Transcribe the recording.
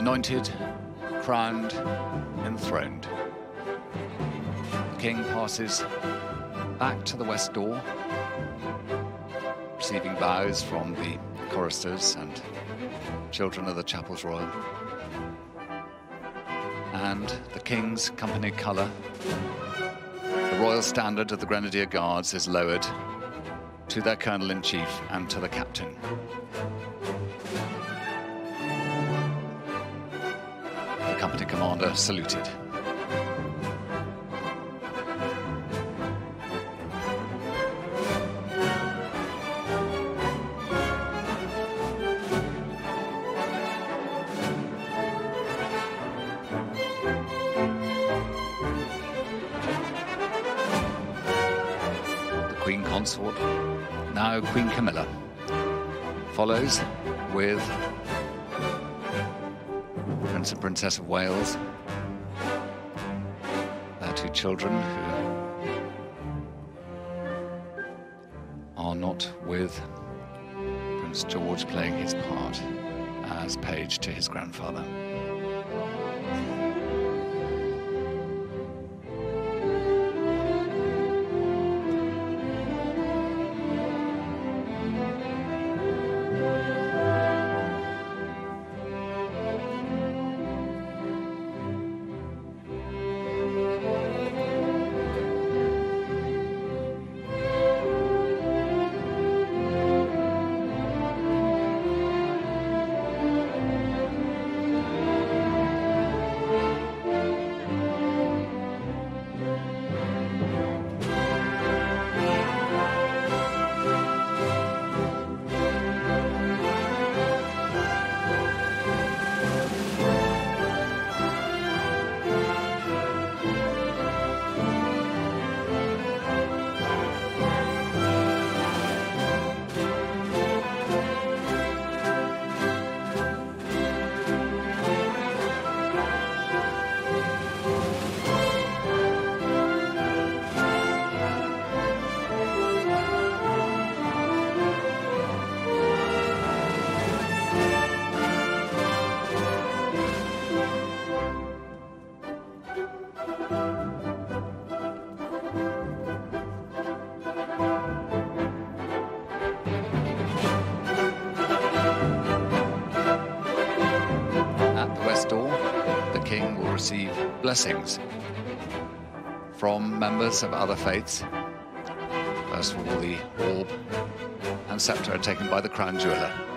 anointed, crowned, enthroned. The king passes back to the west door, receiving bows from the choristers and children of the chapels royal. And the king's company colour, the royal standard of the Grenadier Guards, is lowered to their colonel-in-chief and to the captain. The company commander saluted. Queen Consort, now Queen Camilla, follows with Prince and Princess of Wales, their two children who are not with Prince George playing his part as page to his grandfather. Receive blessings from members of other faiths. First of all, the orb and sceptre are taken by the crown jeweller.